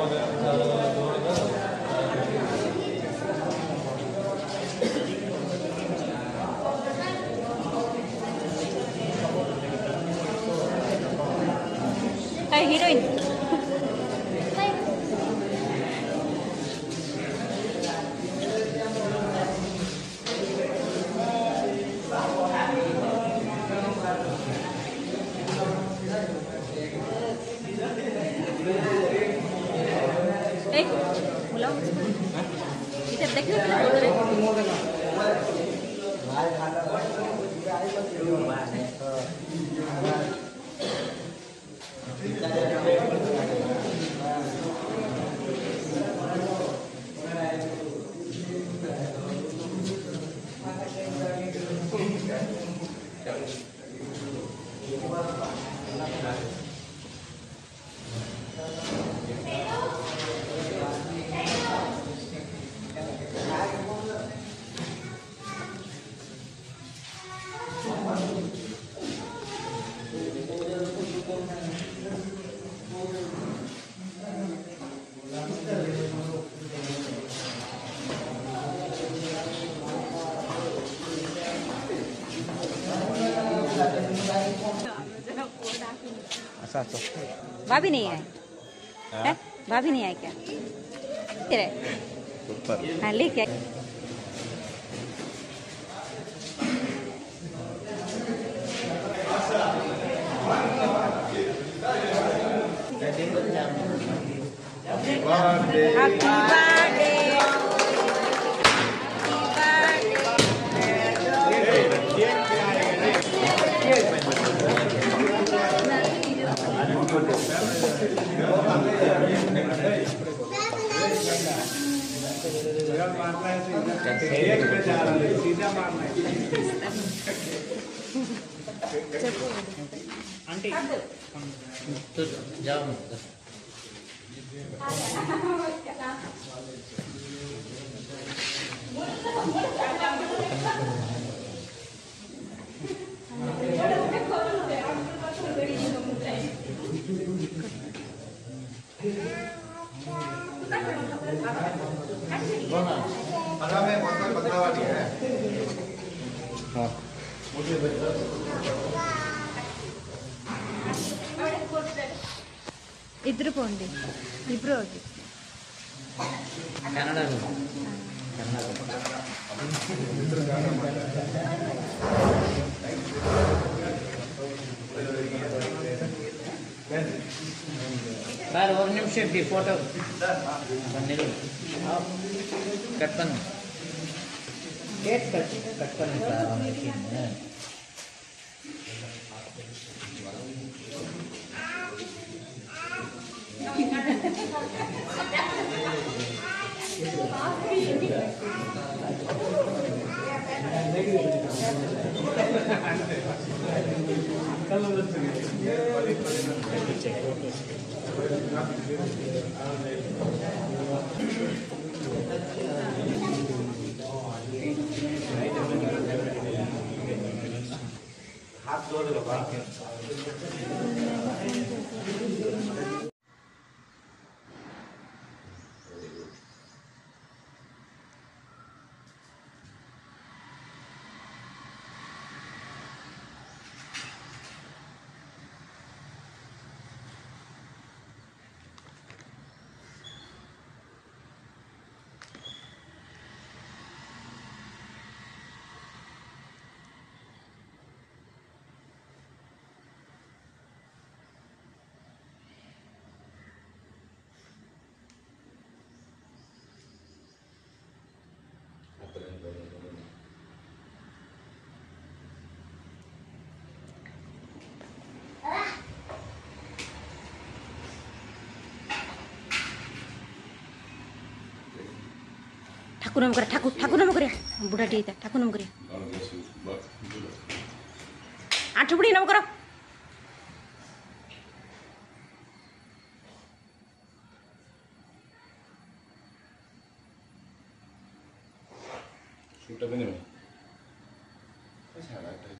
Heroine इधर देखो भाभी नहीं है, है? भाभी नहीं है क्या? तेरे हाँ लेके आंटी तो जाओ हाँ इधर पोंडी इब्रो कन्नड़ सर और निमिष की फोटो कट पन्नु केक कट पन्नु सर हाथ जोड़ लो ठाकुर नाम करे ठाकुर नाम करे बुढ़ा टी ठाकुर नाम करे आठ बुढ़ी नाम करो शूट भी नहीं